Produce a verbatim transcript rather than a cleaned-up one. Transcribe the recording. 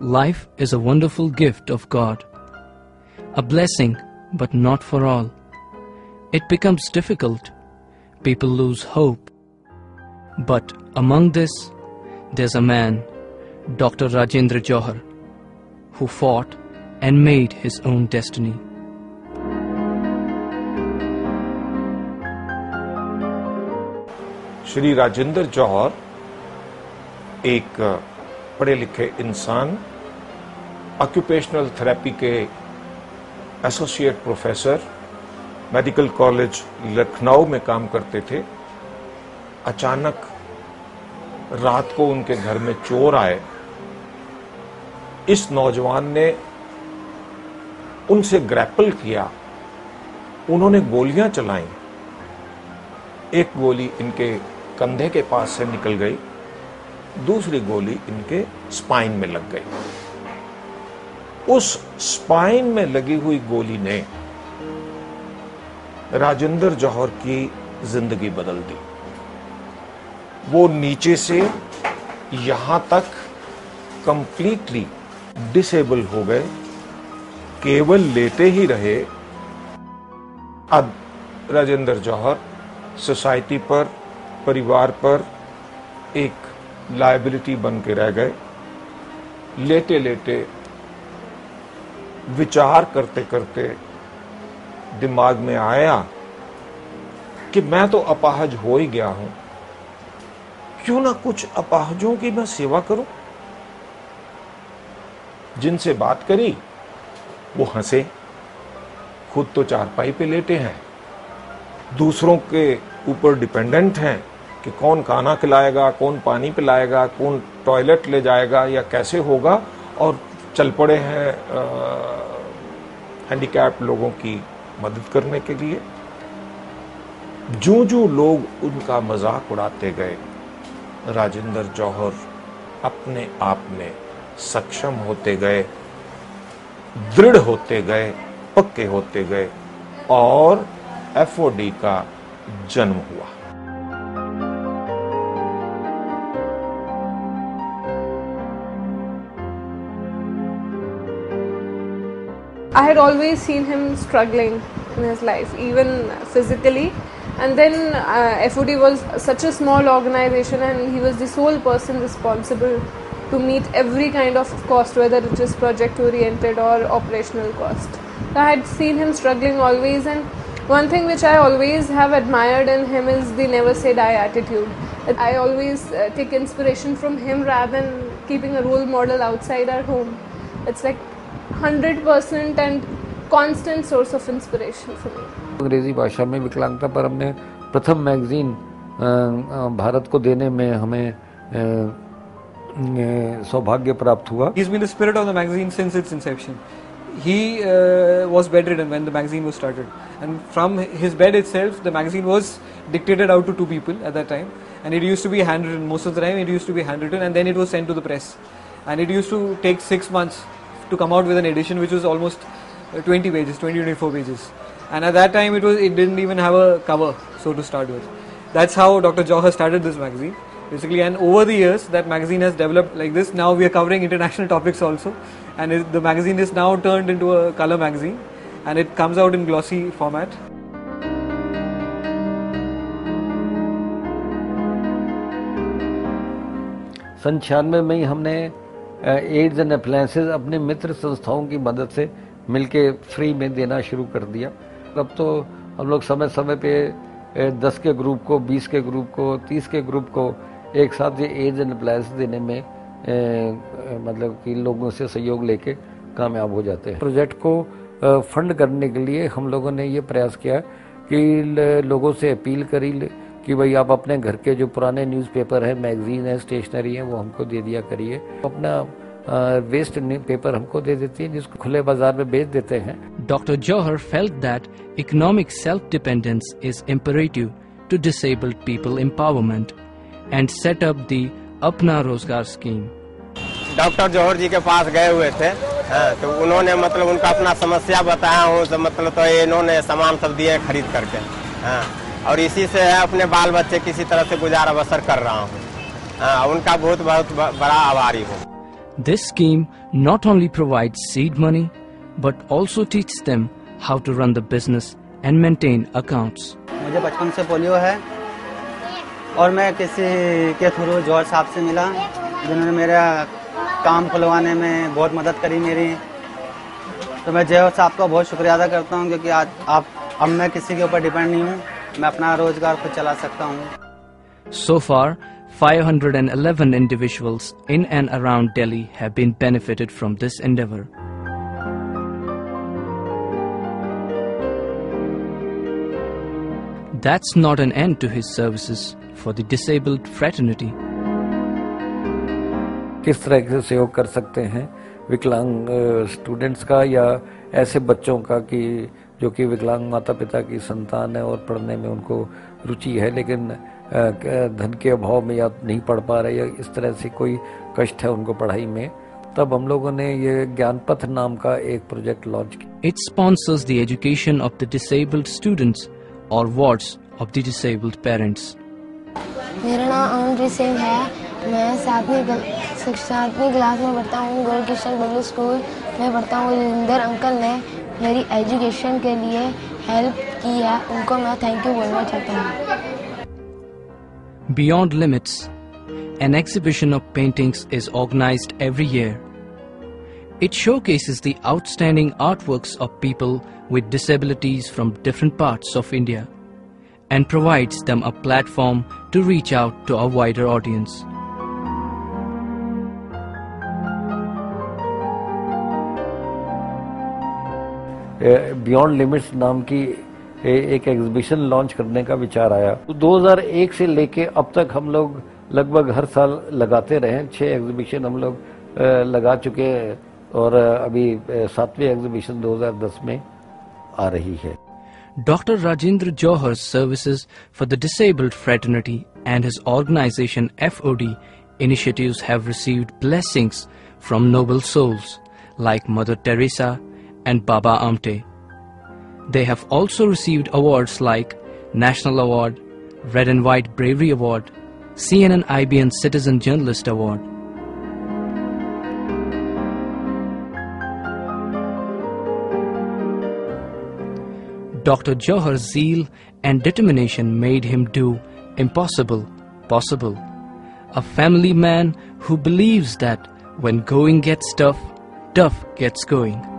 life is a wonderful gift of God, a blessing, but not for all. It becomes difficult. People lose hope. But among this, there's a man, Doctor Rajendra Johar, who fought and made his own destiny. Shri Rajendra जौहर एक पढ़े लिखे इंसान, occupational therapy के associate professor, medical college Lucknow में काम करते थे। अचानक रात को उनके घर में चोर आए। इस नौजवान ने उनसे ग्रैपल किया, उन्होंने गोलियां चलाईं। एक गोली इनके कंधे के पास से निकल गई, दूसरी गोली इनके स्पाइन में लग गई। उस स्पाइन में लगी हुई गोली ने राजेंद्र जौहर की जिंदगी बदल दी। वो नीचे से यहां तक कंप्लीटली डिसेबल हो गए, केवल लेटे ही रहे। अब राजेंद्र जौहर सोसाइटी पर, परिवार पर एक लायबिलिटी बन के रह गए। लेटे लेटे विचार करते करते दिमाग में आया कि मैं तो अपाहज हो ही गया हूं, क्यों ना कुछ अपाहजों की मैं सेवा करूं। जिनसे बात करी वो हंसे, खुद तो चारपाई पे लेटे हैं, दूसरों के ऊपर डिपेंडेंट हैं कि कौन खाना खिलाएगा, कौन पानी पिलाएगा, कौन टॉयलेट ले जाएगा या कैसे होगा, और चल पड़े हैं हैंडीकैप लोगों की मदद करने के लिए। जो जो लोग उनका मजाक उड़ाते गए, राजेंद्र जौहर अपने आप में सक्षम होते गए, दृढ़ होते गए, पक्के होते गए, और एफओडी का जन्म हुआ। I had always seen him struggling in his life, even physically. And then uh, F O D was such a small organization, and he was the sole person responsible to meet every kind of cost, whether it is project oriented or operational cost. So I had seen him struggling always, and one thing which I always have admired in him is the never say die attitude. I always uh, take inspiration from him rather than keeping a role model outside our home. It's like one hundred percent and constant source of inspiration for me. अंग्रेजी भाषा में विकलांगता पर हमने प्रथम magazine Bharat को देने में हमें सौभाग्य प्राप्त हुआ। He's been the spirit of the magazine since its inception. He uh, was bedridden when the magazine was started, and from his bed itself the magazine was dictated out to two people at that time, and it used to be handwritten. Most of the time it used to be handwritten, and then it was sent to the press, and it used to take six months to come out with an edition which was almost twenty pages, twenty to twenty-four pages, and at that time it was it didn't even have a cover, so to start with. That's how Doctor Johar started this magazine basically, and over the years that magazine has developed like this. Now we are covering international topics also, and it, the magazine is now turned into a color magazine, and it comes out in glossy format. सन छियानवे में ही हमने ads and appliances अपने मित्र संस्थाओं की मदद से मिलके free में देना शुरू कर दिया। अब तो हम लोग समय समय पे दस के ग्रुप को, बीस के ग्रुप को, तीस के ग्रुप को एक साथ ये एड्स एंड एप्लायंस देने में ए, मतलब कि लोगों से सहयोग लेके कामयाब हो जाते हैं। प्रोजेक्ट को फंड करने के लिए हम लोगों ने ये प्रयास किया कि लोगों से अपील करी कि भाई आप अपने घर के जो पुराने न्यूज़पेपर है, मैगजीन है, स्टेशनरी है, वो हमको दे दिया करिए। अपना वेस्ट पेपर हमको दे देती है जिसको खुले बाजार में बेच देते हैं। Doctor Johar felt that economic self-dependence is imperative to disabled people empowerment and set up the Apna Rozgar scheme. Doctor Johar ji के पास गए हुए थे, हाँ, तो उन्होंने मतलब उनका अपना समस्या बताया हूँ, तो मतलब तो इन्होंने सामान सब दिए खरीद करके, हाँ, और इसी से अपने बाल बच्चे किसी तरह से गुजारा बसर कर रहा हूँ, हाँ, उनका बहुत बहुत बड़ा आभारी हूँ। This scheme not only provides seed money, but also teaches them how to run the business and maintain accounts. मुझे बचपन से पोलियो है और मैं किसी के थ्रू जॉर्ज साहब से मिला जिन्होंने मेरा काम खुलवाने में बहुत मदद करी मेरी, तो मैं जॉर्ज साहब का बहुत शुक्रिया अदा करता हूँ क्योंकि आज आप अब मैं किसी के ऊपर डिपेंड नहीं हूँ, मैं अपना रोजगार खुद चला सकता हूँ. So far, five hundred eleven individuals in and around Delhi have been benefited from this endeavor. That's not an end to his services for the disabled fraternity. किस तरह से सहयोग कर सकते हैं विकलांग स्टूडेंट्स का या ऐसे बच्चों का कि जो कि विकलांग माता पिता की संतान है और पढ़ने में उनको रुचि है लेकिन धन के अभाव में या नहीं पढ़ पा रहे या इस तरह से कोई कष्ट है उनको पढ़ाई में, तब हम लोगों ने ये ज्ञानपथ नाम का एक प्रोजेक्ट लॉन्च किया. It sponsors the education of the disabled students or wards of the disabled parents. मेरा नाम अमनप्रीत सिंह है, मैं सातवीं सातवीं क्लास में पढ़ता हूँ, गोल्ड किशन पब्लिक स्कूल में पढ़ता हूँ. जिंदर अंकल ने मेरी एजुकेशन के लिए हेल्प की है, उनको मैं थैंक यू बोलना चाहता हूँ. Beyond Limits, an exhibition of paintings is organized every year. It showcases the outstanding artworks of people with disabilities from different parts of India and provides them a platform to reach out to a wider audience. Beyond limits नाम की एक exhibition launch करने का विचार आया. तो दो हज़ार एक से लेके अब तक हम लोग लगभग हर साल लगाते रहे. छह एग्जीबिशन हम लोग लगा चुके हैं और अभी सातवीं एग्जीबिशन दो हज़ार दस में आ रही है. Doctor Rajendra Johar's services for the disabled fraternity and his organization F O D initiatives have received blessings from noble souls like Mother Teresa and Baba Amte. They have also received awards like National Award, Red and White Bravery Award, C N N I B N Citizen Journalist Award. Doctor Johar's zeal and determination made him do impossible possible. A family man who believes that when going gets tough, tough gets going.